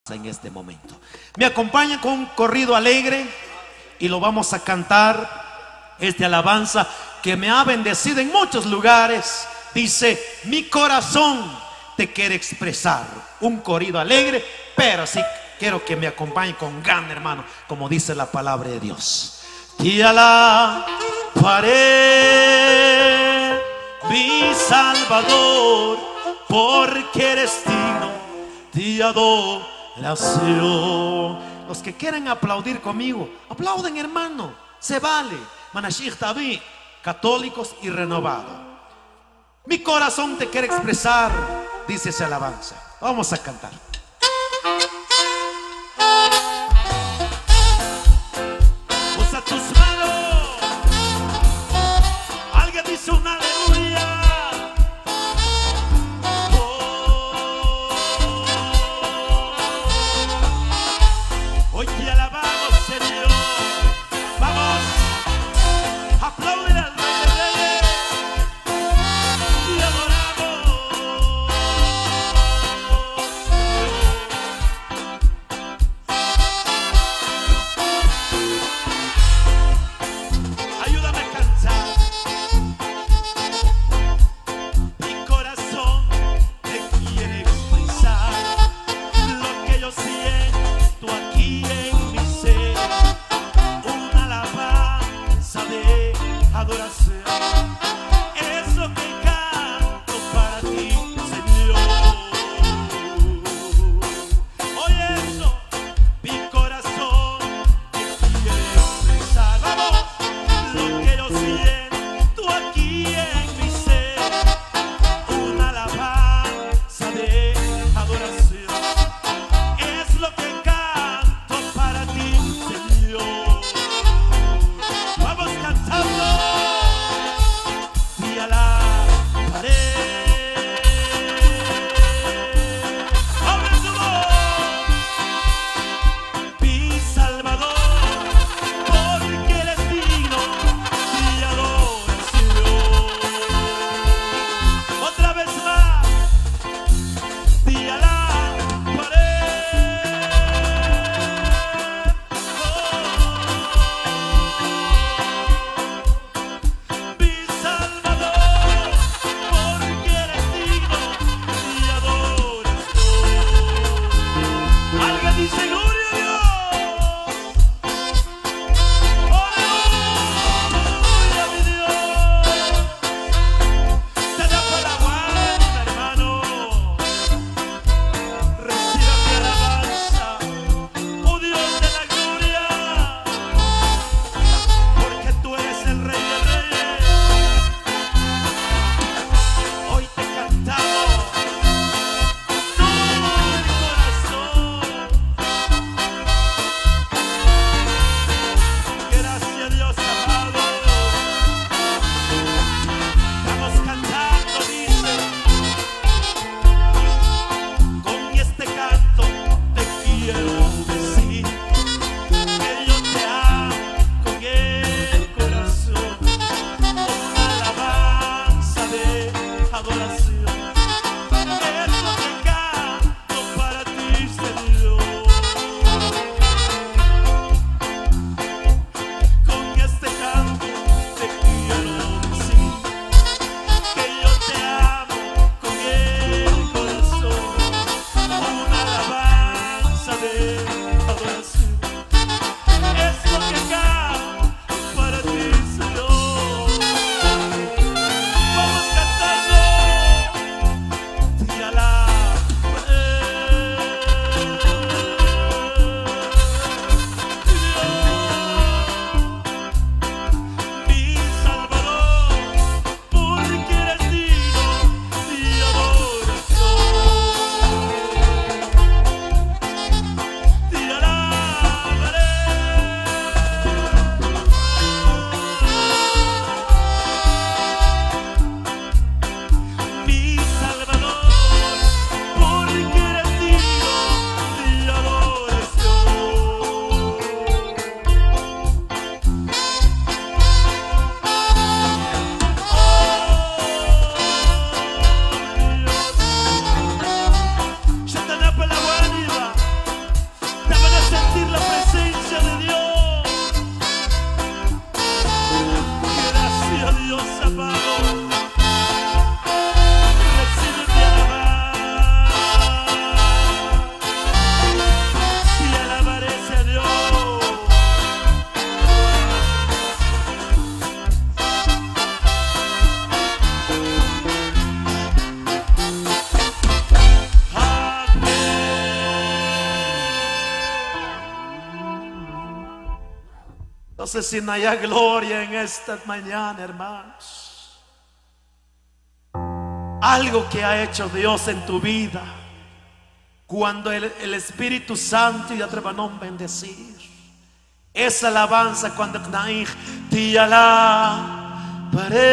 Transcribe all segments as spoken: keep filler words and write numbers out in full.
En este momento me acompañan con un corrido alegre y lo vamos a cantar. Este alabanza que me ha bendecido en muchos lugares. Dice: mi corazón te quiere expresar. Un corrido alegre, pero sí quiero que me acompañen con gana, hermano, como dice la palabra de Dios. Te alabaré, mi Salvador, porque eres digno de adoración. Los que quieren aplaudir conmigo, aplauden, hermano, se vale. Manashich David, católicos y renovados. Mi corazón te quiere expresar, dice esa alabanza. Vamos a cantar. Usa tus manos. Alguien dice un aleluya. Hoy te alabamos, Señor. Vamos, aplauden al Rey de Reyes y adoramos. No sé si no haya gloria en esta mañana, hermanos. Algo que ha hecho Dios en tu vida, cuando el, el Espíritu Santo ya te va a bendecir. Esa alabanza cuando te alabaré,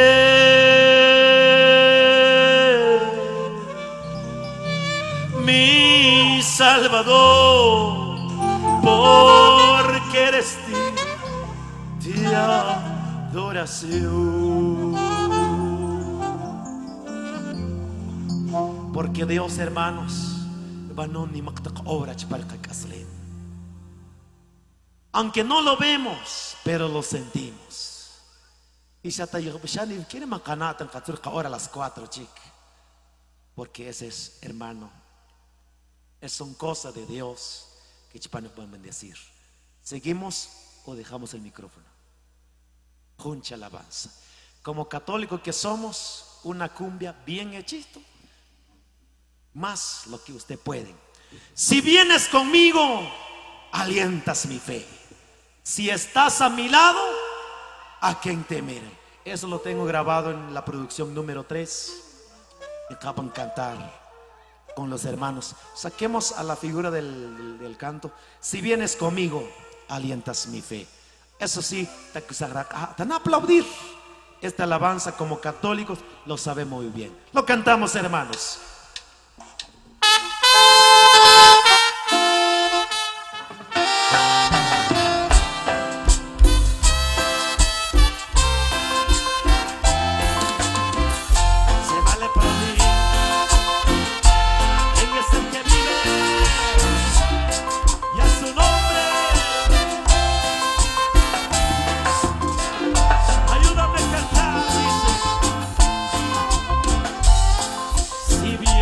mi Salvador, porque eres ti, ti adoración. Porque Dios, hermanos, aunque no lo vemos, pero lo sentimos. Y ya te digo, quiere macanata ahora a las cuatro, chica. Porque ese es, hermano, es son cosas de Dios que nos pueden bendecir. ¿Seguimos o dejamos el micrófono? Juncha alabanza. Como católico que somos, una cumbia bien hechito. Más lo que usted puede. Si vienes conmigo, alientas mi fe. Si estás a mi lado, a quien temeré. Eso lo tengo grabado en la producción número tres. Acaban de cantar con los hermanos. Saquemos a la figura del, del, del canto. Si vienes conmigo, alientas mi fe. Eso sí, tan aplaudir. Esta alabanza como católicos lo sabemos muy bien. Lo cantamos, hermanos. Si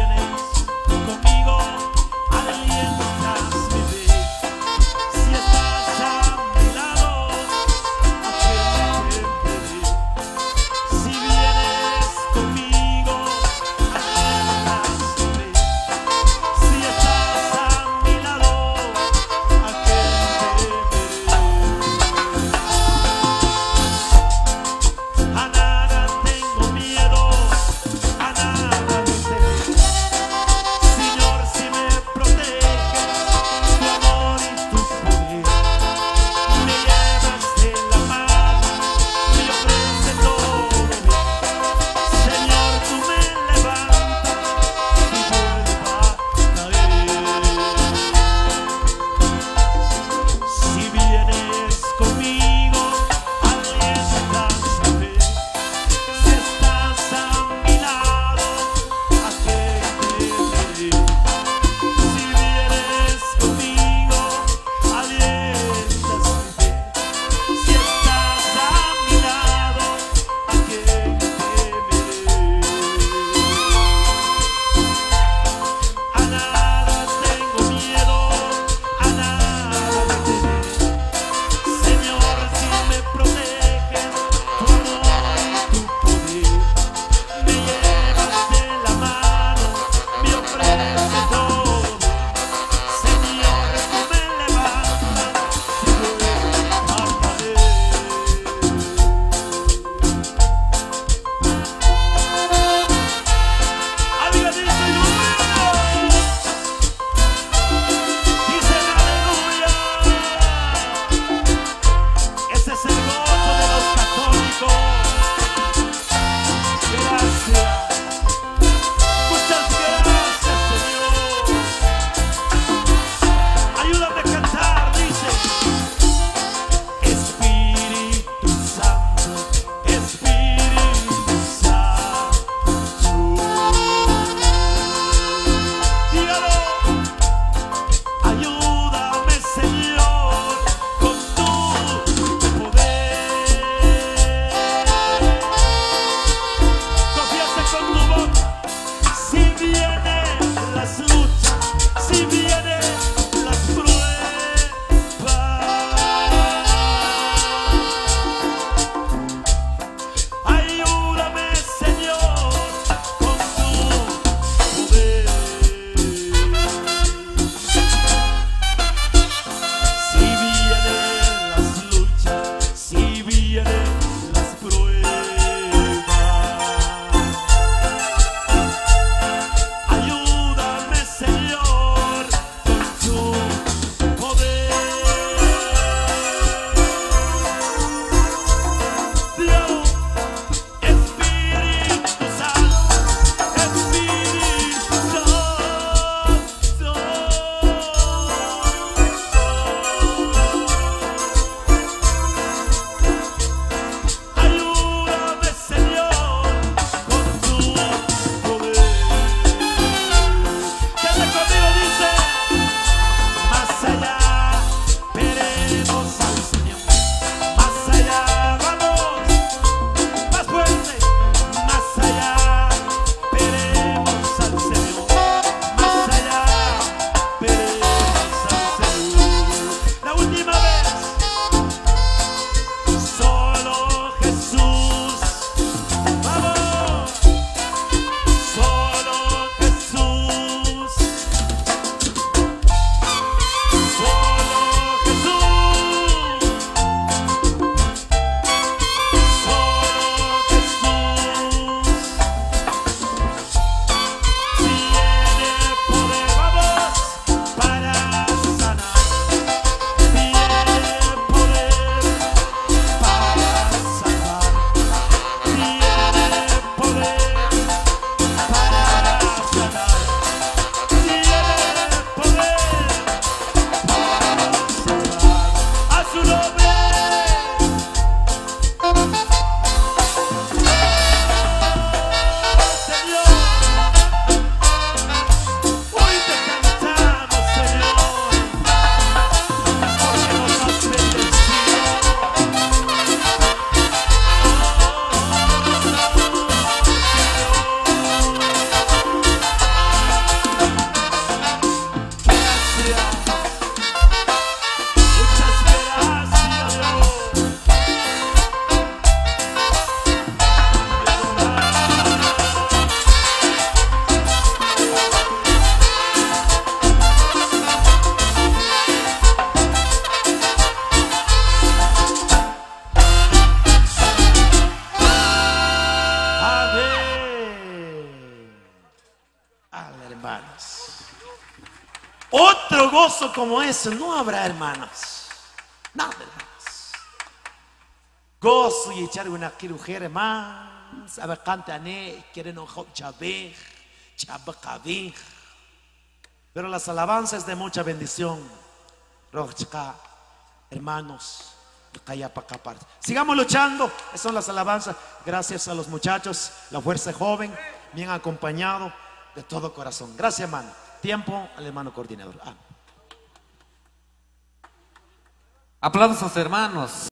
nada, hermanos. Otro gozo como ese no habrá, hermanos. Nada, hermanos. Gozo y echar una quirujera más. A ver, canta ane, quieren un hop chabej, chabacabej. Pero las alabanzas de mucha bendición. Rochka, hermanos. Sigamos luchando. Esas son las alabanzas. Gracias a los muchachos, la fuerza joven, bien acompañado de todo corazón. Gracias, hermano. Tiempo al hermano coordinador. Ah. Aplausos, hermanos.